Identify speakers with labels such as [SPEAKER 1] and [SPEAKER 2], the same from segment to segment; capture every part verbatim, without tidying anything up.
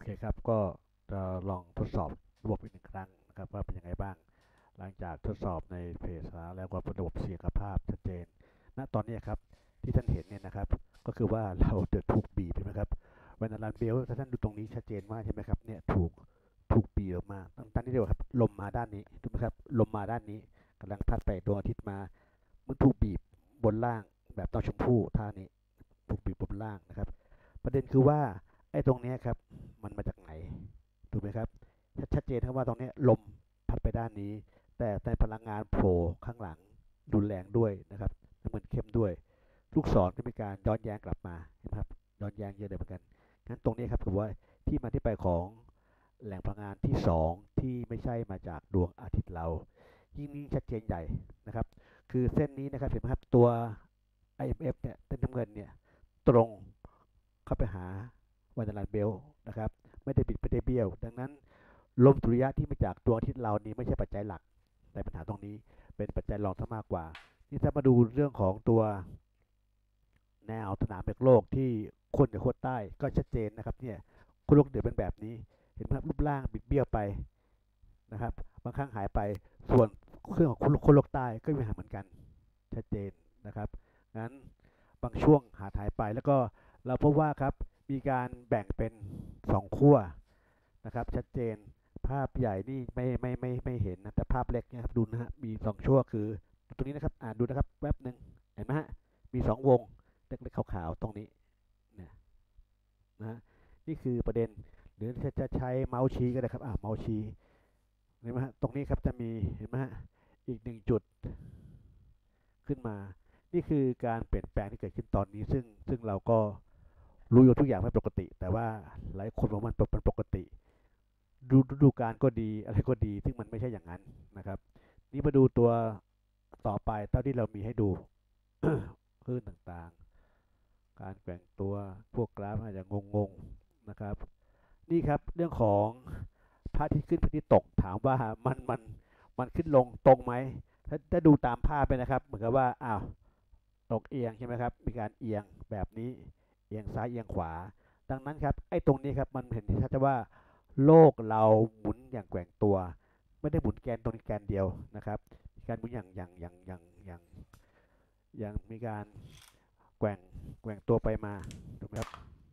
[SPEAKER 1] เคครับก็จะลองทดสอบระบบอีกหนึ่งครั้งนะครับว่าเป็นยังไงบ้างหลังจากทดสอบในเพจแล้วก็ระบบเสียงกับภาพชัดเจนณตอนนี้ครับที่ท่านเห็นเนี่ยนะครับก็คือว่าเราจะถูกบีบใช่ไหมครับเวลารันเบลถ้าท่านดูตรงนี้ชัดเจนมากใช่ไหมครับเนี่ยถูกถูกบีบออกมาตั้งที่เดียวครับลมมาด้านนี้ถูกไหมครับลมมาด้านนี้กำลังพัดไปดวงอาทิตย์มามันถูกบีบบนล่างแบบต้อชมพู่ท่านี้ถูกบีบบนล่างนะครับประเด็นคือว่าไอ้ตรงนี้ครับมันมาจากไหนถูกไหมครับชัดเจนครับว่าตรงนี้ลมพัดไปด้านนี้แต่ในพลังงานโผล่ข้างหลังรุนแรงด้วยนะครับน้ำเงินเข้มด้วยลูกศรก็มีการย้อนแย้งกลับมาเห็นไหมครับย้อนแย้งเยอะเลยเหมือนกันงั้นตรงนี้ครับคือว่าที่มาที่ไปของแหล่งพลังงานที่สองที่ไม่ใช่มาจากดวงอาทิตย์เรายิ่งนี้ชัดเจนใหญ่นะครับคือเส้นนี้นะครับเห็นไหมครับตัว ไอ เอ็ม เอฟ เนี่ยเส้นน้ำเงินเนี่ยตรงเข้าไปหาวันดันเบลนะครับไม่ได้บิดไม่ได้เบี้ยวดังนั้นลมสุริยะที่มาจากดวงอาทิตย์เรานี้ไม่ใช่ปัจจัยหลักแต่ปัญหาตรงนี้เป็นปัจจัยรองซะมากกว่านี่ถ้ามาดูเรื่องของตัวแนวสนามเด็กโลกที่คนกับโคตรใต้ก็ชัดเจนนะครับเนี่ยคนโลกเหนือเป็นแบบนี้เห็นไหมครับรูปร่างบิดเบี้ยวไปนะครับบางครั้งหายไปส่วนเครื่องของคนโลกใต้ก็มีหายเหมือนกันชัดเจนนะครับงั้นบางช่วงหาหายไปแล้วก็เราพบว่าครับมีการแบ่งเป็นสองขั้วนะครับชัดเจนภาพใหญ่นี่ไม่ไม่ไม่ไม่เห็นนะแต่ภาพเล็กเนี่ยครับดูนะฮะมีสองช่วงคือตรงนี้นะครับอ่านดูนะครับแป๊บหนึ่งเห็นไหมฮะมีสองวงเล็กๆขาวๆตรงนี้เนี่ยนะฮะนี่คือประเด็นหรือจะใช้เมาส์ชี้ก็ได้ครับอ่าเมาส์ชี้เห็นไหมฮะตรงนี้ครับจะมีเห็นไหมฮะอีกหนึ่งจุดขึ้นมานี่คือการเปลี่ยนแปลงที่เกิดขึ้นตอนนี้ซึ่งซึ่งเราก็รู้อยู่ทุกอย่างไม่ปกติแต่ว่าหลายคนบอกมันเป็นปกติดูดูการก็ดีอะไรก็ดีซึ่งมันไม่ใช่อย่างนั้นนะครับนี่มาดูตัวต่อไปเท่าที่เรามีให้ดู คลื่นต่างๆการแกว่งตัวพวกกราฟอาจจะงงๆนะครับนี่ครับเรื่องของพระอาทิตย์ขึ้นพระอาทิตย์ตกถามว่ามันมันมันขึ้นลงตรงไหมถ้าถ้าดูตามภาพไปนะครับเหมือนกับว่าอ้าวตกเอียงใช่ไหมครับมีการเอียงแบบนี้เอียงซ้ายเอียงขวาดังนั้นครับไอ้ตรงนี้ครับมันเห็นชัดว่าโลกเราหมุนอย่างแกว่งตัวไม่ได้หมุนแกนตรงนี้แกนเดียวนะครับการหมุนอย่างอย่างอย่างอย่างอย่างอย่างมีการแกว่งแกว่งตัวไปมาถูกไหมครับ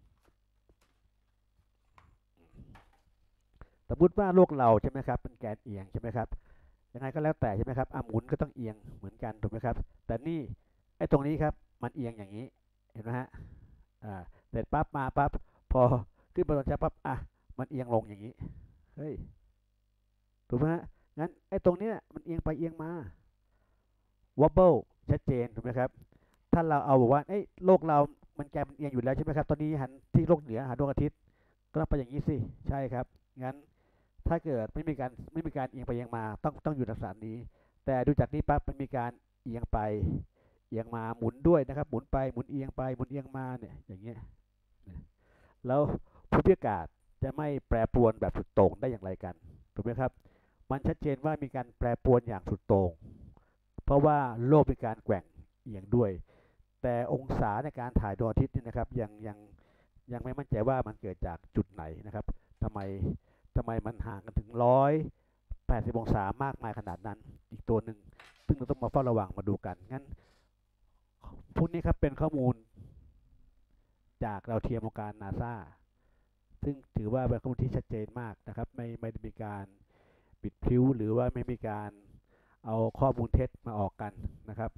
[SPEAKER 1] สมมติว่าโลกเราใช่ไหมครับเป็นแกนเอียงใช่ไหมครับยังไงก็แล้วแต่ใช่ไหมครับอ่ะหมุนก็ต้องเอียงเหมือนกันถูกไหมครับแต่นี่ไอ้ตรงนี้ครับมันเอียงอย่างนี้เห็นไหมฮะอ่าเสร็จปั๊บมาปั๊บพอขึ้นบนช้าปั๊บอ่ะมันเอียงลงอย่างนี้เฮ้ยถูกไหมฮะงั้นไอ้ตรงนี้มันเอียงไปเอียงมาวับเบิลชัดเจนถูกไหมครับถ้าเราเอาบอกว่าเอ้ยโลกเรามันแกนมันเอียงอยู่แล้วใช่ไหมครับตอนนี้หันที่โลกเหนือหาดวงอาทิตย์ก็ต้องไปอย่างนี้สิใช่ครับงั้น ถ้าเกิดไม่มีการไม่มีการเอียงไปเอียงมาต้องต้องอยู่ลักษณะนี้แต่ดูจากนี้ปั๊บมันมีการเอียงไปเอียงมาหมุนด้วยนะครับหมุนไปหมุนเอียงไปหมุนเอียงมาเนี่ยอย่างเงี้ยแล้วภูมิอากาศจะไม่แปรปรวนแบบสุดโต่งได้อย่างไรกันถูกไหมครับมันชัดเจนว่ามีการแปรปรวนอย่างสุดโต่งเพราะว่าโลกมีการแกว่งเอียงด้วยแต่องศาในการถ่ายดวงอาทิตย์นี่นะครับยังยังยังไม่มั่นใจว่ามันเกิดจากจุดไหนนะครับทำไมทำไมมันห่างกันถึงร้อยแปดสิบองศามากมายขนาดนั้นอีกตัวหนึ่งซึ่งเราต้องมาเฝ้าระวังมาดูกันงั้นพวกนี้ครับเป็นข้อมูลจากดาวเทียมองค์การนาซาซึ่งถือว่าเป็นข้อมูลที่ชัดเจนมากนะครับไม่ไม่ได้มีการปิดพลิ้วหรือว่าไม่มีการเอาข้อมูลเท็จมาออกกันนะครับ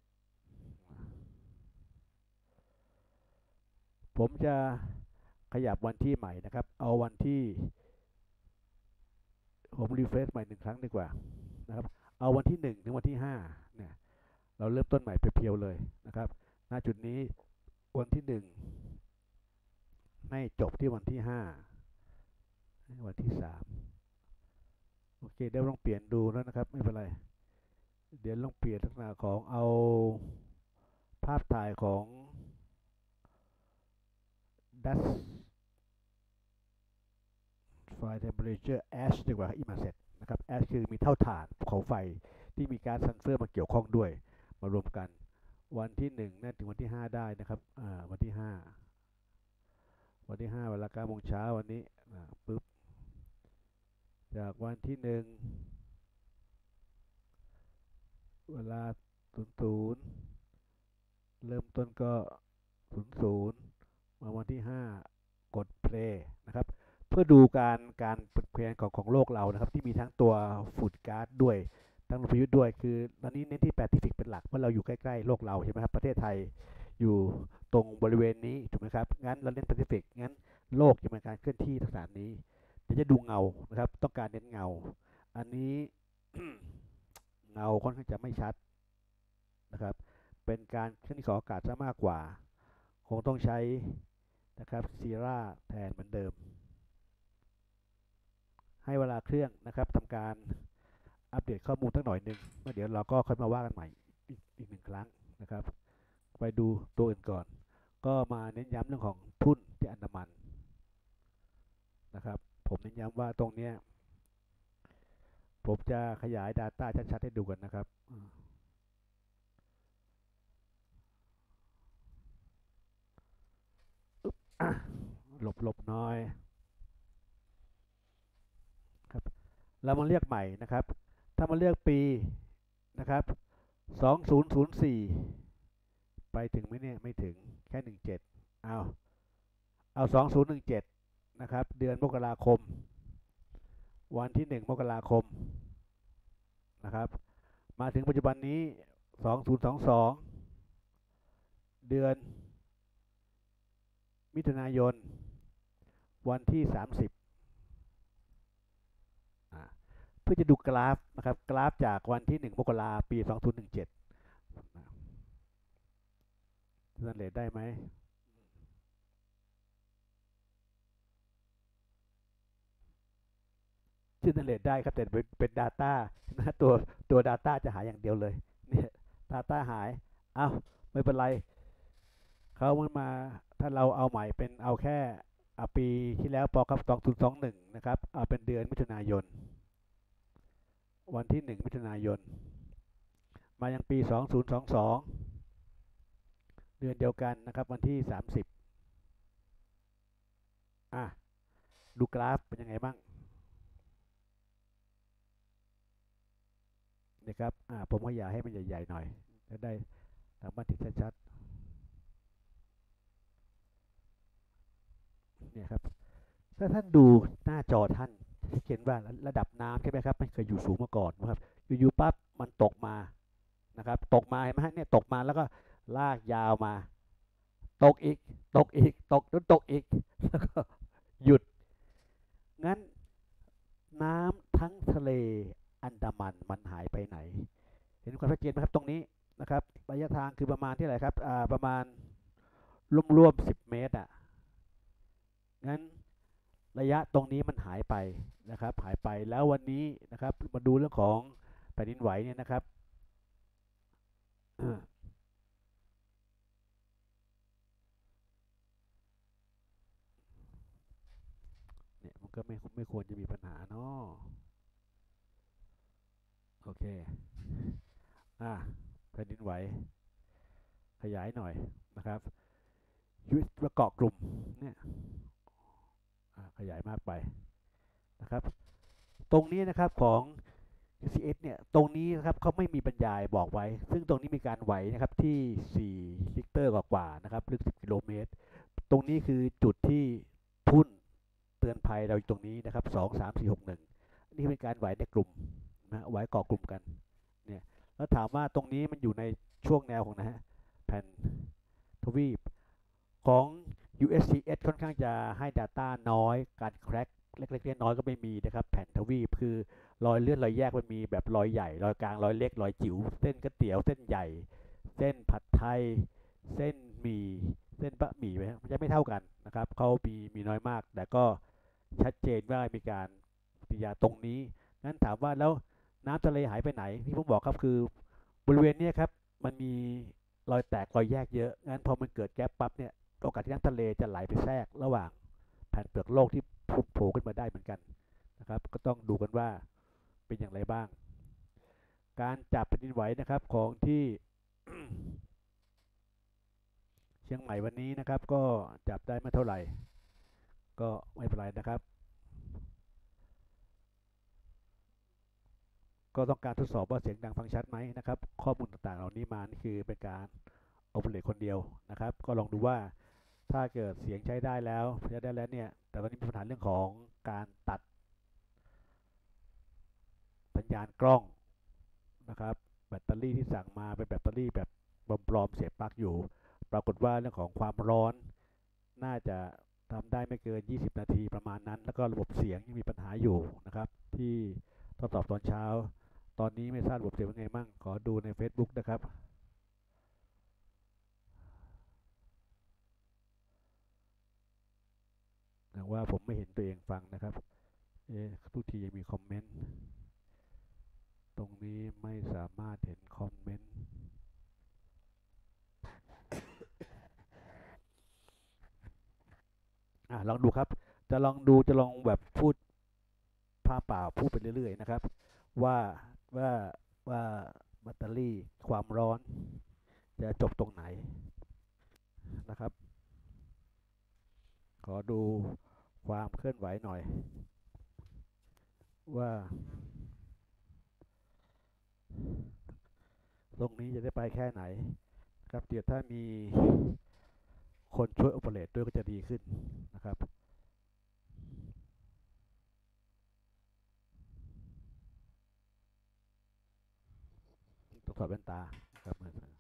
[SPEAKER 1] ผมจะขยับวันที่ใหม่นะครับเอาวันที่ผมรีเฟรชใหม่หนึ่งครั้งดีกว่านะครับเอาวันที่หนึ่งถึงวันที่ห้าเนี่ยเราเริ่มต้นใหม่เพียวๆเลยนะครับณจุดนี้วันที่หนึ่งให้จบที่วันที่ห้าวันที่สามโอเคเดี๋ยวลองเปลี่ยนดูแล้วนะครับไม่เป็นไรเดี๋ยวลองเปลี่ยนลักษณะของเอาภาพถ่ายของดัชไฟ temperature ash ดีกว่า image นะครับ ash คือมีเท่าฐานภูเขาไฟที่มีก๊าซซัลเฟอร์มาเกี่ยวข้องด้วยมารวมกันวันที่หนึ่งนั่นถึงวันที่ห้าได้นะครับอ่าวันที่ห้าวันที่ห้าเวลาเก้าโมงเช้าวันนี้นะปึ๊บจากวันที่หนึ่งเวลาศูนย์ศูนย์เริ่มต้นก็ศูนย์ศูนย์มาวันที่ห้ากด play นะครับเพื่อดูการการเปลี่ยนแปลงของของโลกเรานะครับที่มีทั้งตัวฝุ่นก๊าซด้วยทั้งลมพายุด้วยคือตอนนี้เน้นที่แปซิฟิกเป็นหลักเพราะเราอยู่ใกล้ๆโลกเราใช่ไหมครับประเทศไทยอยู่ตรงบริเวณนี้ถูกไหมครับงั้นเราเน้นแปซิฟิกงั้นโลกจะมีการเคลื่อนที่ทางสารนี้เดี๋ยวจะดูเงานะครับต้องการเน้นเงาอันนี้ เงาค่อนข้างจะไม่ชัดนะครับเป็นการเคลื่อนที่ของอากาศซะมากกว่าคงต้องใช้นะครับซีราแทนเหมือนเดิมให้เวลาเครื่องนะครับทำการอัปเดตข้อมูลสักหน่อยหนึ่งแล้วเดี๋ยวเราก็ค่อยมาว่ากันใหม่อีกอีกหนึ่งครั้งนะครับไปดูตัวอื่นก่อนก็มาเน้นย้ำเรื่องของทุ่นที่อันดามันนะครับผมเน้นย้ำว่าตรงเนี้ยผมจะขยาย Data ชัดๆให้ดูกันนะครับหลบหลบน้อยครับเรามาเรียกใหม่นะครับถ้ามาเลือกปีนะครับสองศูนย์ศูนย์สี่ไปถึงไหมเนี่ยไม่ถึงแค่หนึ่งเจ็ดเอาเอาสองศูนย์หนึ่งเจ็ดนะครับเดือนมกราคมวันที่หนึ่งมกราคมนะครับมาถึงปัจจุบันนี้สองศูนย์สองสองเดือนมิถุนายนวันที่สามสิบอ่าเพื่อจะดูกราฟนะครับกราฟจากวันที่หนึ่งมกราปีสองศูนย์หนึ่งเจ็ดนั่นเลยได้ไหมเจเนเรตได้ครับแต่เป็นเป็น Data นะตัวตัว Data จะหายอย่างเดียวเลยเนี่ย Data หายเอ้าไม่เป็นไรเขามันมาถ้าเราเอาใหม่เป็นเอาแค่อ่ะปีที่แล้วปอครับสองศูนย์สองหนึ่งนะครับเอาเป็นเดือนมิถุนายนวันที่หนึ่งมิถุนายนมายังปีสองศูนย์สองสองเดือนเดียวกันนะครับวันที่สามสิบอ่ะดูกราฟเป็นยังไงบ้างนะครับอ่าผมก็อยากให้มันใหญ่ๆหน่อยจะได้สามารถติดชัดๆเนี่ยครับถ้าท่านดูหน้าจอท่านจะเห็นว่าระดับน้ำใช่ไหมครับมันเคยอยู่สูงมาก่อนนะครับอยู่ๆปั๊บมันตกมานะครับตกมาเห็นไหมฮะเนี่ยตกมาแล้วก็ลากยาวมาตกอีกตกอีกตกจนตกอีกแล้วก็หยุดงั้นน้ำทั้งทะเลอันดามันมันหายไปไหนเห็นความชัดเจนไหมครับตรงนี้นะครับระยะทางคือประมาณที่ไหนครับอ่าประมาณรวมๆสิบเมตรอ่ะงั้นระยะตรงนี้มันหายไปนะครับหายไปแล้ววันนี้นะครับมาดูเรื่องของแผ่นดินไหวเนี่ยนะครับเนี่ยมันก็ไม่ไม่ควรจะมีปัญหาเนาะโอเคอ่ะแผ่นดินไหวขยายหน่อยนะครับยุประกอบกลุ่มเนี่ยขยายมากไปนะครับตรงนี้นะครับของ ซี ซี เอส เนี่ยตรงนี้นะครับเขาไม่มีบรรยายบอกไว้ซึ่งตรงนี้มีการไหวนะครับที่สี่ลิกเตอร์กว่าๆนะครับลึกสิบกิโลเมตรตรงนี้คือจุดที่ทุ่นเตือนภัยเราอยู่ตรงนี้นะครับสองสามสี่หกหนึ่งนี่เป็นการไหวในกลุ่มนะไหวก่อกลุ่มกันเนี่ยแล้วถามว่าตรงนี้มันอยู่ในช่วงแนวของนะฮะแผ่นทวีปของ ยู เอส ซี เอส ค่อนข้างจะให้ Data น้อยการแคร็กเล็กๆน้อยๆก็ไม่มีนะครับแผ่นทวีปคือรอยเลื่อนรอยแยกมันมีแบบรอยใหญ่รอยกลางรอยเล็กรอยจิ๋วเส้นก๋วยเตี๋ยวเส้นใหญ่เส้นผัดไทยเส้นหมี่เส้นบะหมี่มันจะไม่เท่ากันนะครับเขามีมีน้อยมากแต่ก็ชัดเจนว่ามีการปฏิกิริยาตรงนี้งั้นถามว่าแล้วน้ำทะเลหายไปไหนที่ผมบอกครับคือบริเวณนี้ครับมันมีรอยแตกรอยแยกเยอะงั้นพอมันเกิดแก๊ปปั๊บเนี่ยโอกาสที่น้ำทะเลจะไหลไปแทรกระหว่างแผ่นเปลือกโลกที่พุ่งโผล่ขึ้นมาได้เหมือนกันนะครับก็ต้องดูกันว่าเป็นอย่างไรบ้างการจับแผ่นดินไหวนะครับของที่เชียงใหม่วันนี้นะครับก็จับได้ไม่เท่าไหร่ก็ไม่เป็นไรนะครับก็ต้องการทดสอบว่าเสียงดังฟังชัดไหมนะครับข้อมูลต่างๆเหล่านี้มานี่คือเป็นการโอเปเรตคนเดียวนะครับก็ลองดูว่าถ้าเกิดเสียงใช้ได้แล้วใช้ได้แล้วเนี่ยแต่ตอนนี้มีปัญหาเรื่องของการตัดสัญญาณกล้องนะครับแบตเตอรี่ที่สั่งมาเป็นแบตเตอรี่แบบปลอมๆเสียบปลั๊กอยู่ปรากฏว่าเรื่องของความร้อนน่าจะทำได้ไม่เกินยี่สิบนาทีประมาณนั้นแล้วก็ระบบเสียงยังมีปัญหาอยู่นะครับที่ทดสอบตอนเช้าตอนนี้ไม่ทราบระบบเสียงเป็นไงมั่งขอดูใน เฟซบุ๊ก นะครับอย่างว่าผมไม่เห็นตัวเองฟังนะครับเอ๊ะทุกทียังมีคอมเมนต์ตรงนี้ไม่สามารถเห็นคอมเมนต์อ่ะลองดูครับจะลองดูจะลองแบบพูดภาพเปล่าพูดไปเรื่อยๆนะครับว่าว่าว่าแบตเตอรี่ความร้อนจะจบตรงไหนนะครับขอดูความเคลื่อนไหวหน่อยว่าตรงนี้จะได้ไปแค่ไหนครับเดี๋ยวถ้ามีคนช่วยโอเปเรตด้วยก็จะดีขึ้นนะครับต้องถอดแว่นตาครับ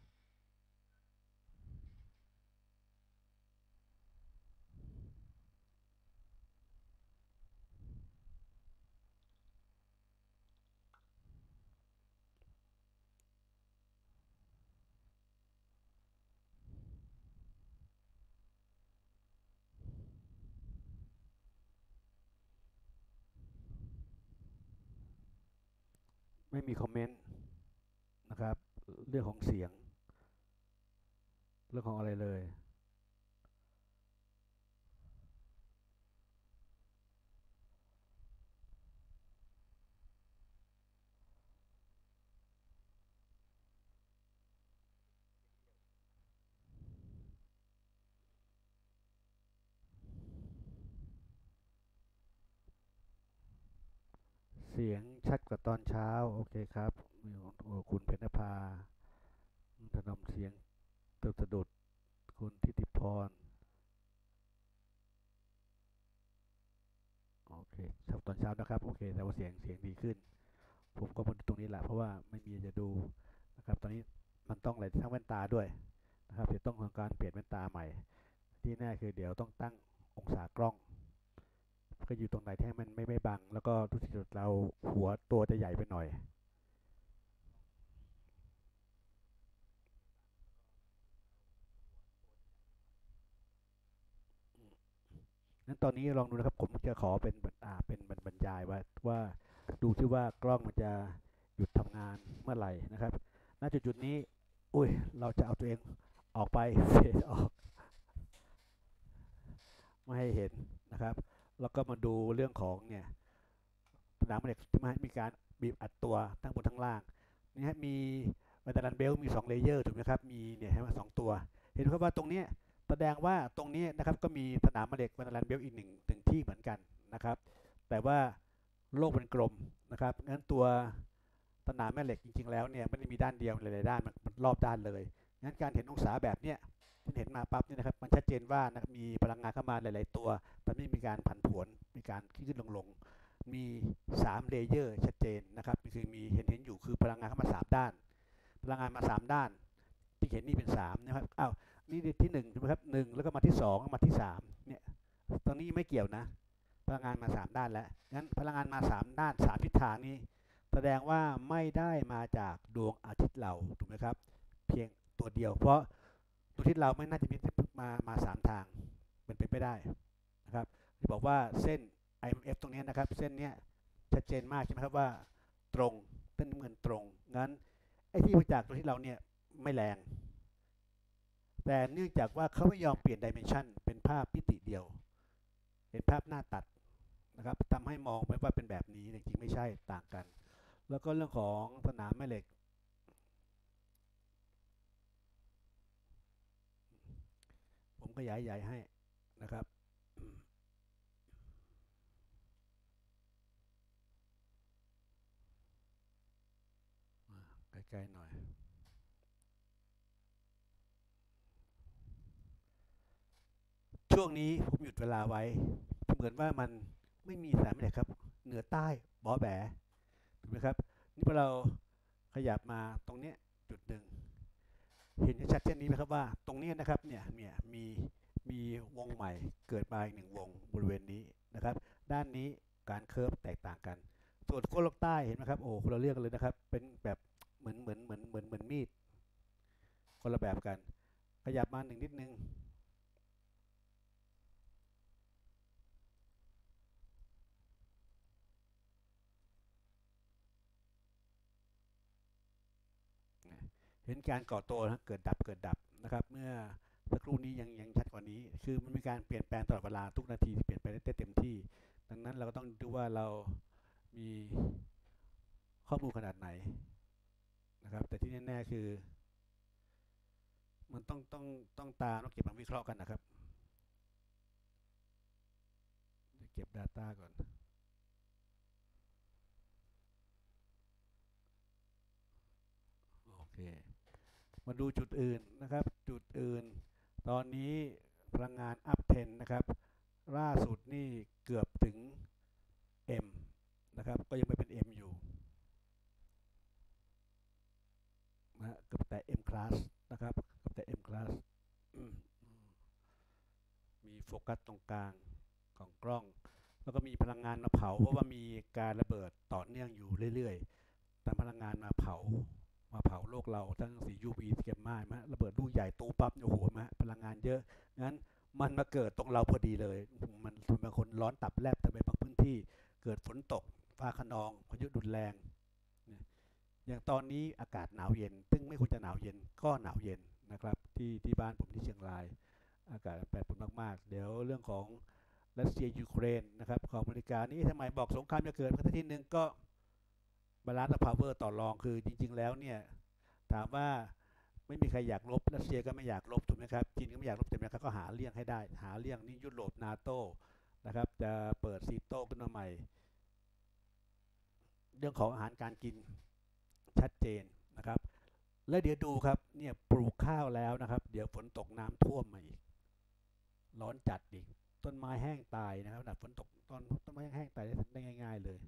[SPEAKER 1] ไม่มีคอมเมนต์นะครับเรื่องของเสียงเรื่องของอะไรเลยเสียงชัดกว่าตอนเช้าโอเคครับมีคุณเพญนภาถนอมเสียงตึกสะดุดคุณทิติพรโอเคครับตอนเช้านะครับโอเคแต่ว่าเสียงเสียงดีขึ้นผมก็มาดูตรงนี้แหละเพราะว่าไม่มีจะดูนะครับตอนนี้มันต้องอะไรทั้งแว่นตาด้วยนะครับเดี๋ยวต้องทำการเปลี่ยนแว่นตาใหม่ที่แน่คือเดี๋ยวต้องตั้งองศากล้องก็อยู่ตรงไหนที่ให้มันไม่ไม่บังแล้วก็ทุกทีเราหัวตัวจะใหญ่ไปหน่อยนั้นตอนนี้ลองดูนะครับผมจะขอเป็นอ่าเป็นบรรยายว่าว่าดูที่ว่ากล้องมันจะหยุดทำงานเมื่อไหร่นะครับณจุดจุดนี้อุ้ยเราจะเอาตัวเองออกไปเฟดออกไม่ให้เห็นนะครับแล้วก็มาดูเรื่องของเนี่ยสนามเหล็กที่มีการบีบอัดตัวทั้งบนทั้งล่างนี่ฮะมีวัตดันเบลมีสองเลเยอร์ถูกไหมครับมีเนี่ยเห็นไหมสองตัวเห็นไหมครับว่าตรงนี้แสดงว่าตรงนี้นะครับก็มีสนามเหล็กวัตดันเบลอีกหนึ่งหนึ่งที่เหมือนกันนะครับแต่ว่าโลกเป็นกลมนะครับงั้นตัวสนามแม่เหล็กจริงๆแล้วเนี่ยไม่ได้มีด้านเดียวหลายๆด้านมันมันรอบด้านเลยงั้นการเห็นองศาแบบเนี้ยที่เห็นมาปั๊บเนี่ยนะครับมันชัดเจนว่านะมีพลังงานเข้ามาหลายๆตัวแต่ไม่มีการผันผวนมีการขึ้นขึ้นลงลงมีสามเลเยอร์ชัดเจนนะครับคือมีเห็นเห็นอยู่คือพลังงานเข้ามาสามด้านพลังงานมาสามด้านที่เห็นนี่เป็นสามนะครับอ้าวนี่ที่หนึ่งใช่ไหมครับหนึ่งแล้วก็มาที่สองมาที่สามเนี่ยตรงนี้ไม่เกี่ยวนะพลังงานมาสามด้านแล้วงั้นพลังงานมาสามด้านสามทิศทางนี้แสดงว่าไม่ได้มาจากดวงอาทิตย์เราถูกไหมครับเพียงตัวเดียวเพราะดวงอาทิตย์เราไม่น่าจะมีมามาสามทางเป็นไปไม่ได้นะครับที่บอกว่าเส้น ไอ เอ็ม เอฟ ตรงนี้นะครับเส้นเนี้ยชัดเจนมากใช่ไหมครับว่าตรงเส้นเงินตรงงั้นไอ้ที่มาจากตัวที่เราเนี่ยไม่แรงแต่เนื่องจากว่าเขาไม่ยอมเปลี่ยนดิเมนชันเป็นภาพมิติเดียวเป็นภาพหน้าตัดนะครับทำให้มองไปว่าเป็นแบบนี้จริงๆไม่ใช่ต่างกันแล้วก็เรื่องของสนามแม่เหล็กผมขยายใหญ่ให้นะครับกลๆหน่อยช่วงนี้ผมหยุดเวลาไว้เหมือนว่ามันไม่มีสายไม่ได้ครับเหนือใต้บอแบถูกไหมครับนี่พอเราขยับมาตรงเนี้ยจุดหนึ่งเห็นชัดเช่นนี้ไหมครับว่าตรงนี้นะครับเนี่ยเนี่ยมีมีวงใหม่เกิดมาอีกหนึ่งวงบริเวณนี้นะครับด้านนี้การเคิร์ฟแตกต่างกันส่วนขั้วโลกใต้เห็นไหมครับโอ้คนละเรื่องกันเลยนะครับเป็นแบบเหมือนเหมือนเหมือนเหมือนเหมือนมีดคนละแบบกันขยับมาหนึ่งนิดนึงเห็นการก่อตัวนะเกิดดับเกิดดับนะครับเมื่อสักครู่นี้ยังยังชัดกว่านี้คือมันมีการเปลี่ยนแปลงตลอดเวลาทุกนาทีที่เปลี่ยนไปได้เต็มที่ดังนั้นเราก็ต้องดูว่าเรามีข้อมูลขนาดไหนนะครับแต่ที่แน่ๆคือมันต้องต้องต้องตาต้องเก็บมาวิเคราะห์กันนะครับเก็บ Data ก่อนโอเคมาดูจุดอื่นนะครับจุดอื่นตอนนี้พลังงานอัพสิบนะครับล่าสุดนี่เกือบถึง M นะครับก็ยังไม่เป็น M อยู่นะเกือบแต่ M class นะครับเกือบแต่ M class มีโฟกัสตรงกลางของกล้องแล้วก็มีพลังงานมาเผาเพราะว่ามีการระเบิดต่อเนื่องอยู่เรื่อยๆตามพลังงานมาเผามาเผาโลกเราทั้งสี ยู วี เก็บมาไหมระเบิดลูกใหญ่ตูปั๊บโอ้โหมาพลังงานเยอะงั้นมันมาเกิดตรงเราพอดีเลยมันบางคนร้อนตับแลบแต่ไปบางพื้นที่เกิดฝนตกฟ้าคะนองพายุรุนแรงอย่างตอนนี้อากาศหนาวเย็นซึ่งไม่ควรจะหนาวเย็นก็หนาวเย็นนะครับที่ที่บ้านผมที่เชียงรายอากาศแปรปรวนมากๆเดี๋ยวเรื่องของรัสเซียยูเครนนะครับของอเมริกานี่ทำไมบอกสงครามจะเกิดประเทศที่หนึ่งก็บาลานซ์พาวเวอร์ต่อรองคือจริงๆแล้วเนี่ยถามว่าไม่มีใครอยากลบรัสเซียก็ไม่อยากลบถูกไหมครับจีนก็ไม่อยากลบแต่ไหมครับก็หาเลี่ยงให้ได้หาเลี่ยงนี่ยุโรปนาโต้นะครับจะเปิดซีโต้ขึ้นมาใหม่เรื่องของอาหารการกินชัดเจนนะครับและเดี๋ยวดูครับเนี่ยปลูกข้าวแล้วนะครับเดี๋ยวฝนตกน้ำท่วมมาอีกร้อนจัดอีกต้นไม้แห้งตายนะครับฝนตกต้นต้นไม้แห้งตายได้ง่ายๆเลย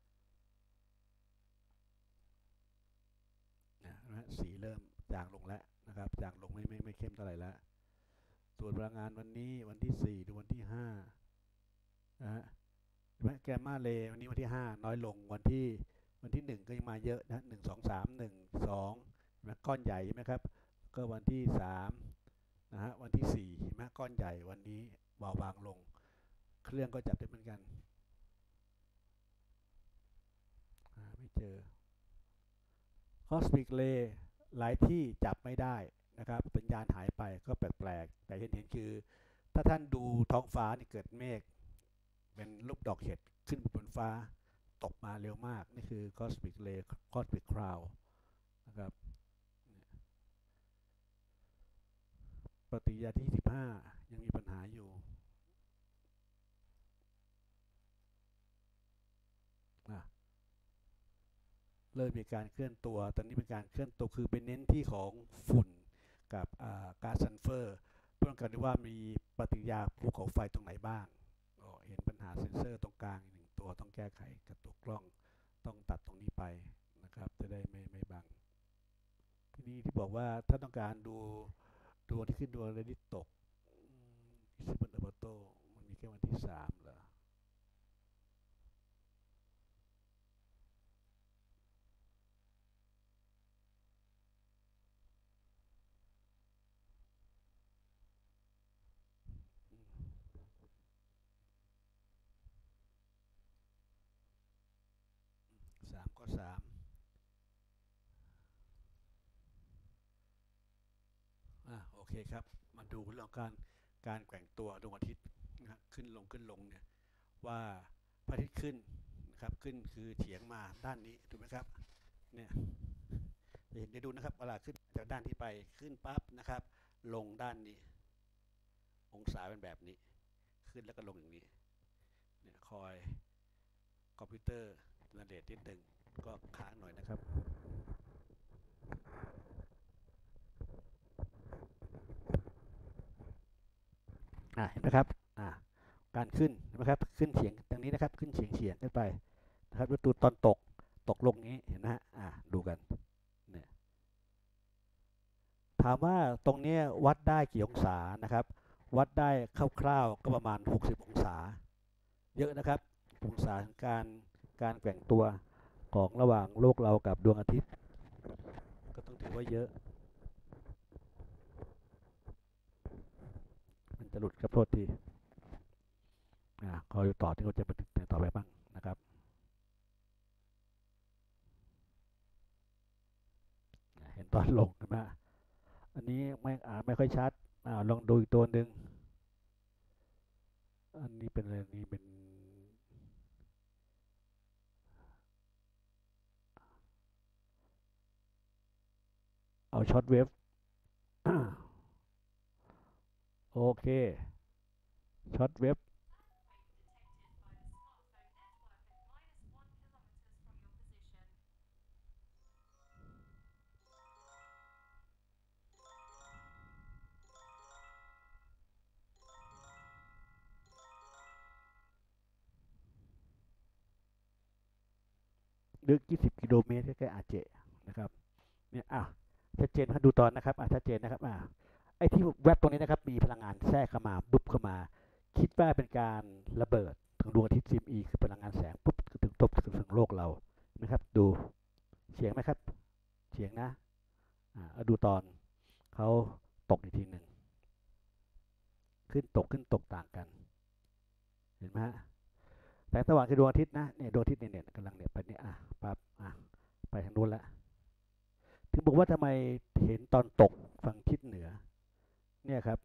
[SPEAKER 1] นะสีเริ่มจางลงแล้วนะครับจางลงไม่ไม่ไม่เข้มเท่าไหร่แล้วส่วนพลังงานวันนี้วันที่สี่ถึงวันที่ห้านะฮะแกมมาเลวันนี้วันที่ห้าน้อยลงวันที่วันที่หนึ่งก็ยังมาเยอะนะหนึ่งสองสามหนึ่งสองก้อนใหญ่ใช่ไหมครับก็วันที่สามนะฮะวันที่สี่แม้ก้อนใหญ่วันนี้เบาบางลงเครื่องก็จับได้เหมือนกันไม่เจอคอสมิกเลย์หลายที่จับไม่ได้นะครับสัญญาณหายไปก็แปลกๆแต่เห็นเห็นคือถ้าท่านดูท้องฟ้านี่เกิดเมฆเป็นรูปดอกเห็ดขึ้นบนฟ้าตกมาเร็วมากนี่คือคอสมิกเลย์คอสมิกคราวนะครับปฏิกิริยาที่สิบห้ายังมีปัญหาอยู่เริ่มมีการเคลื่อนตัวตอนนี้เป็นการเคลื่อนตัวคือเป็นเน้นที่ของฝุ่นกับก๊าซซัลเฟอร์เพื่อกันว่ามีปฏิกิริยาภูเขาไฟตรงไหนบ้างเห็นปัญหาเซ็นเซอร์ตรงกลางอีกหนึ่งตัวต้องแก้ไขกับตัวกล้องต้องตัดตรงนี้ไปนะครับจะได้ไม่ไม่บังทีนี้ที่บอกว่าถ้าต้องการดูดวงที่ขึ้นดวงอะไรที่ตกซิบันเอเบโตมันมีแค่วันที่สามเหรอสามก็สามอ่ะโอเคครับมาดูเรื่องการการแกว่งตัวดวงอาทิตย์นะขึ้นลงขึ้นลงเนี่ยว่าพระอาทิตย์ขึ้นนะครับขึ้นคือเฉียงมาด้านนี้ถูกไหมครับเนี่ยจะเห็นได้ดูนะครับเวลาขึ้นจากด้านที่ไปขึ้นปั๊บนะครับลงด้านนี้องศาเป็นแบบนี้ขึ้นแล้วก็ลงอย่างนี้เนี่ยคอยคอมพิวเตอร์เจเนเรตนิดหนึ่งก็ค้างหน่อยนะครับอ่าเห็นไหมครับอ่าการขึ้นเห็นไหมครับขึ้นเฉียงตรงนี้นะครับขึ้นเฉียงเฉียงขึ้นไปนะครับแล้วดูตอนตกตกลงนี้เห็นไหมฮะอ่าดูกันเนี่ยถามว่าตรงนี้วัดได้กี่องศานะครับวัดได้คร่าวๆก็ประมาณหกสิบองศาเยอะนะครับองศาการการแกว่งตัวของระหว่างโลกเรากับดวงอาทิตย์ก็ต้องถือว่าเยอะมันจะหลุดครับโทษทีอ่าขออยู่ต่อที่เขาจะไปถึงต่อไปบ้างนะครับเห็นตอนลงนะอันนี้ไม่อ่าไม่ค่อยชัดอ่าลองดูอีกตัวหนึ่งอันนี้เป็นอะไรนี้เป็นเอาช็อตเวฟโอเคช็อตเวฟลึกยี่สิบกิโลเมตรใกล้ๆอาเจนะครับเนี่ยอ่ะชัดเจนครับดูตอนนะครับอ่ะชัดเจนนะครับอ่ะไอ้ที่แวบตรงนี้นะครับมีพลังงานแทรกเข้ามาปุ๊บเข้ามาคิดว่าเป็นการระเบิดถึงดวงอาทิตย์ ซี เอ็ม อี คือพลังงานแสงปุ๊บถึงตบถึงถึงโลกเรานะครับดูเฉียงไหมครับเฉียงนะอ่าดูตอนเขาตกอีกทีหนึ่งขึ้นตกขึ้นตกต่างกันเห็นไหมฮะแสงสว่างคือดวงอาทิตย์นะเนี่ยดวงอาทิตย์เนี่ยกำลังเนี่ยไปเนี่ยอ่ะปั๊บอ่ะไปทางนู้นแล้วถึงบอกว่าทำไมเห็นตอนตกฝั่งทิศเหนือเนี่ยครับ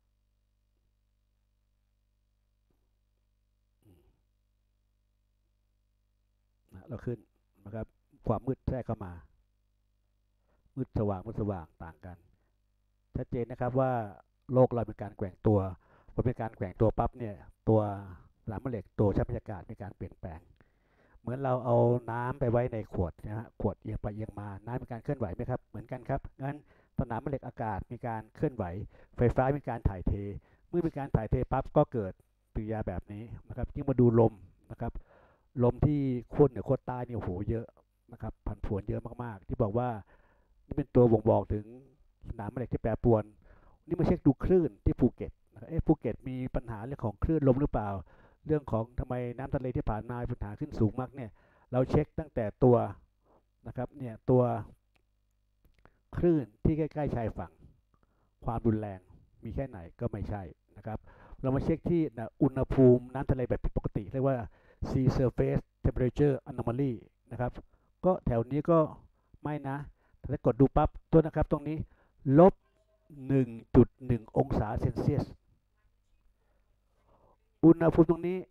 [SPEAKER 1] เราขึ้นนะครับความมืดแทรกเข้ามามืดสว่างมืดสว่างต่างกันชัดเจนนะครับว่าโลกเราเป็นการแกว่งตัวพอเป็นการแกว่งตัวปั๊บเนี่ยตัวหลามแม่เหล็กตัวชั้นบรรยากาศมีการเปลี่ยนแปลงเหมือนเราเอาน้ำไปไว้ในขวดนะฮะขวดเอียงไปเอียงมาน้ำมีการเคลื่อนไหวไหมครับเหมือนกันครับงั้นสนามแม่เหล็กอากาศมีการเคลื่อนไหวไฟฟ้ามีการถ่ายเทเมื่อมีการถ่ายเทปั๊บก็เกิดปฏิกิริยาแบบนี้นะครับยิ่งมาดูลมนะครับลมที่ขั้วเหนือขั้วใต้นี่โอ้โหเยอะนะครับผันผวนเยอะมากๆที่บอกว่านี่เป็นตัวบ่งบอกถึงสนามแม่เหล็กที่แปรปรวนนี่มาเช็คดูคลื่นที่ภูเก็ตเอ๊ะภูเก็ตมีปัญหาเรื่องของคลื่นลมหรือเปล่าเรื่องของทำไมน้ำทะเลที่ผ่านมาปัญหาขึ้นสูงมากเนี่ยเราเช็คตั้งแต่ตัวนะครับเนี่ยตัวคลื่นที่ใกล้ๆชายฝั่งความรุนแรงมีแค่ไหนก็ไม่ใช่นะครับเรามาเช็คที่อุณหภูมิน้ำทะเลแบบผิดปกติเรียกว่า sea surface temperature anomaly นะครับก็แถวนี้ก็ไม่นะถ้ากดดูปั๊บตัวนะครับตรงนี้ลบ หนึ่งจุดหนึ่ง องศาเซนเซียสอุณหภูมิตรงนี้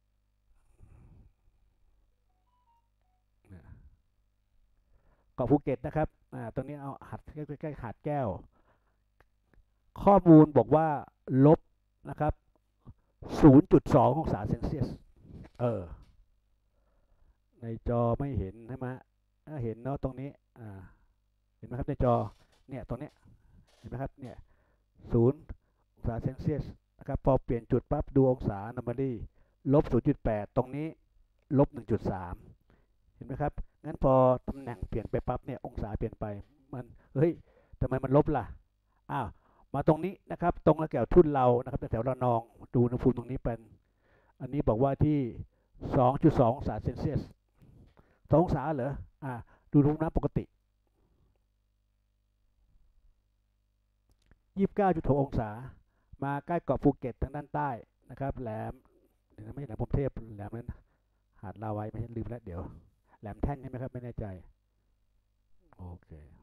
[SPEAKER 1] เกาะภูเก็ตนะครับตรงนี้เอาหัดใกล้ๆหาดแก้วข้อมูลบอกว่าลบนะครับ ศูนย์จุดสอง องศาเซนเซียสเออในจอไม่เห็นใช่ไหมเห็นเนาะตรงนี้อ่าเห็นไหมครับในจอเนี่ยตรงนี้เห็นไหมครับเนี่ยศูนย์องศาเซนเซียสนะครับพอเปลี่ยนจุดปั๊บดูองศา anomaly ลบ ศูนย์จุดแปด ตรงนี้ลบ หนึ่งจุดสาม เห็นไหมครับงั้นพอตำแหน่งเปลี่ยนไปปั๊บเนี่ยองศาเปลี่ยนไปมันเฮ้ยทำไมมันลบล่ะอ้าวมาตรงนี้นะครับตรงระแก้วทุ่นเรานะครับแถวระนองดูอุณหภูมิตรงนี้เป็นอันนี้บอกว่าที่ สองจุดสอง องศาเซนเซียสสององศาเหรออ่าดูรูน้ำปกติยี่สิบเก้าจุดหกองศามาใกล้เกาะภูเก็ตทางด้านใต้นะครับแหลมไม่ใช่แหลมพรหมเทพแหลมนั้นหาดลาวัยไม่ใช่ลืมแล้วเดี๋ยวแหลมแท่นใช่ไหมครับไม่แน่ใจโอเค